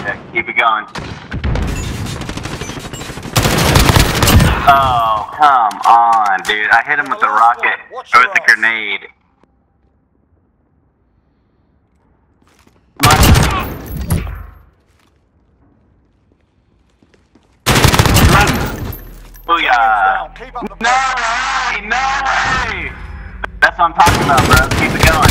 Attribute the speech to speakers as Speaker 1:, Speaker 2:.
Speaker 1: rocket. Keep it going. Oh, come on, dude. I hit him with the rocket, or with the grenade. Booyah! No way! No way! That's what I'm talking about, bro. Keep it going.